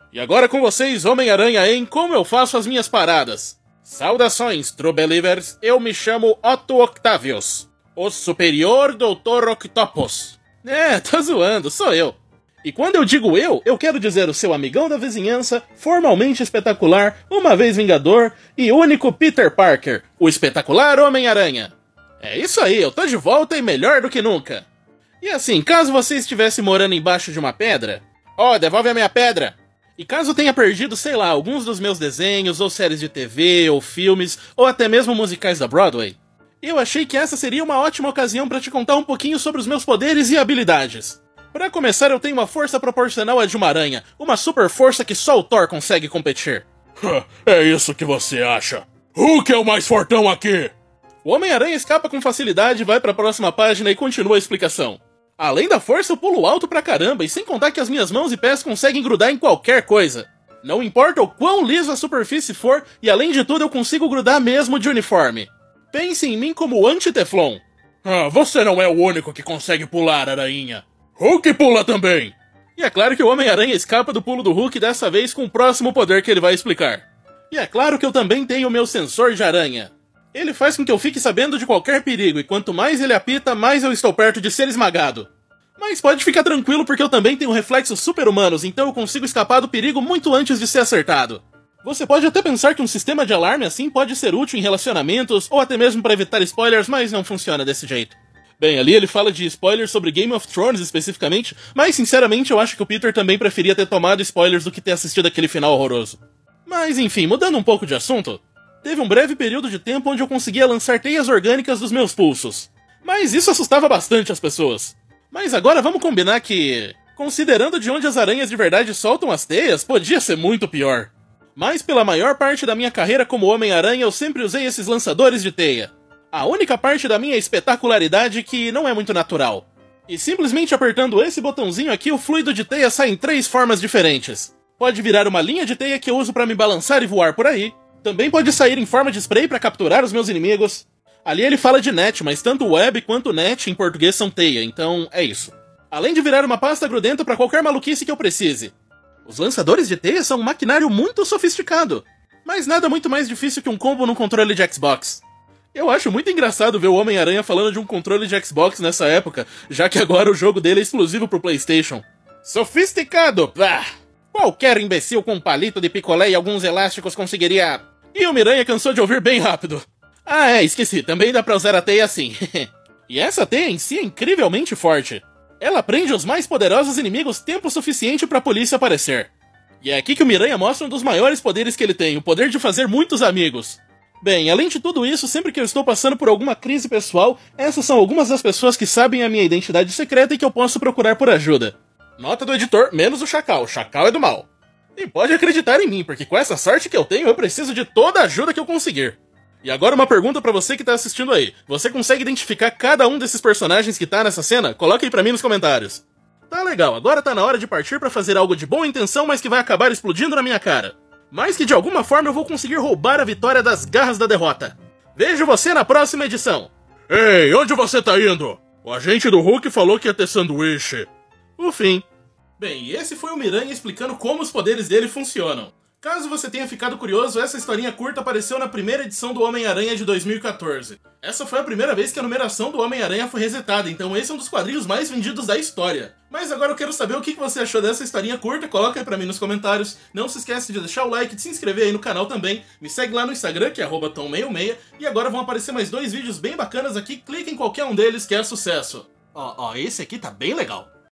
E agora com vocês, Homem-Aranha em Como Eu Faço as Minhas Paradas. Saudações, True Believers, eu me chamo Otto Octavius, o Superior Doutor Octopus. Tá zoando, sou eu. E quando eu digo eu quero dizer o seu amigão da vizinhança, formalmente espetacular, uma vez vingador e único Peter Parker, o espetacular Homem-Aranha. É isso aí, eu tô de volta e melhor do que nunca. E assim, caso você estivesse morando embaixo de uma pedra... devolve a minha pedra! E caso tenha perdido, sei lá, alguns dos meus desenhos, ou séries de TV, ou filmes, ou até mesmo musicais da Broadway, eu achei que essa seria uma ótima ocasião para te contar um pouquinho sobre os meus poderes e habilidades. Para começar, eu tenho uma força proporcional à de uma aranha, uma super força que só o Thor consegue competir. É isso que você acha? Hulk é o mais fortão aqui! O Homem-Aranha escapa com facilidade, vai para a próxima página e continua a explicação. Além da força, eu pulo alto pra caramba, e sem contar que as minhas mãos e pés conseguem grudar em qualquer coisa. Não importa o quão liso a superfície for, e além de tudo eu consigo grudar mesmo de uniforme. Pense em mim como anti-teflon. Você não é o único que consegue pular, aranha. Hulk pula também! E é claro que o Homem-Aranha escapa do pulo do Hulk dessa vez com o próximo poder que ele vai explicar. E é claro que eu também tenho o meu sensor de aranha. Ele faz com que eu fique sabendo de qualquer perigo, e quanto mais ele apita, mais eu estou perto de ser esmagado. Mas pode ficar tranquilo porque eu também tenho reflexos super-humanos, então eu consigo escapar do perigo muito antes de ser acertado. Você pode até pensar que um sistema de alarme assim pode ser útil em relacionamentos, ou até mesmo para evitar spoilers, mas não funciona desse jeito. Bem, ali ele fala de spoilers sobre Game of Thrones especificamente, mas sinceramente eu acho que o Peter também preferia ter tomado spoilers do que ter assistido aquele final horroroso. Mas enfim, mudando um pouco de assunto... Teve um breve período de tempo onde eu conseguia lançar teias orgânicas dos meus pulsos. Mas isso assustava bastante as pessoas. Mas agora vamos combinar que, considerando de onde as aranhas de verdade soltam as teias, podia ser muito pior. Mas pela maior parte da minha carreira como Homem-Aranha eu sempre usei esses lançadores de teia. A única parte da minha espetacularidade que não é muito natural. E simplesmente apertando esse botãozinho aqui o fluido de teia sai em 3 formas diferentes. Pode virar uma linha de teia que eu uso para me balançar e voar por aí. Também pode sair em forma de spray para capturar os meus inimigos. Ali ele fala de net, mas tanto web quanto net em português são teia, então é isso. Além de virar uma pasta grudenta para qualquer maluquice que eu precise. Os lançadores de teia são um maquinário muito sofisticado, mas nada muito mais difícil que um combo no controle de Xbox. Eu acho muito engraçado ver o Homem-Aranha falando de um controle de Xbox nessa época, já que agora o jogo dele é exclusivo pro PlayStation. Sofisticado! Pá! Qualquer imbecil com um palito de picolé e alguns elásticos conseguiria... E o Miranha cansou de ouvir bem rápido. Esqueci, também dá pra usar a teia assim. E essa teia em si é incrivelmente forte. Ela prende os mais poderosos inimigos tempo suficiente pra polícia aparecer. E é aqui que o Miranha mostra um dos maiores poderes que ele tem, o poder de fazer muitos amigos. Bem, além de tudo isso, sempre que eu estou passando por alguma crise pessoal, essas são algumas das pessoas que sabem a minha identidade secreta e que eu posso procurar por ajuda. Nota do editor, menos o Chacal é do mal. E pode acreditar em mim, porque com essa sorte que eu tenho, eu preciso de toda a ajuda que eu conseguir. E agora uma pergunta pra você que tá assistindo aí. Você consegue identificar cada um desses personagens que tá nessa cena? Coloque aí pra mim nos comentários. Tá legal, agora tá na hora de partir pra fazer algo de boa intenção, mas que vai acabar explodindo na minha cara. Mas que de alguma forma eu vou conseguir roubar a vitória das garras da derrota. Vejo você na próxima edição. Ei, onde você tá indo? O agente do Hulk falou que ia ter sanduíche. O fim. Bem, e esse foi o Miranha explicando como os poderes dele funcionam. Caso você tenha ficado curioso, essa historinha curta apareceu na primeira edição do Homem-Aranha de 2014. Essa foi a primeira vez que a numeração do Homem-Aranha foi resetada, então esse é um dos quadrinhos mais vendidos da história. Mas agora eu quero saber o que você achou dessa historinha curta, coloca aí pra mim nos comentários. Não se esquece de deixar o like, de se inscrever aí no canal também. Me segue lá no Instagram, que é @tom66. E agora vão aparecer mais 2 vídeos bem bacanas aqui, clique em qualquer um deles que é sucesso. Esse aqui tá bem legal.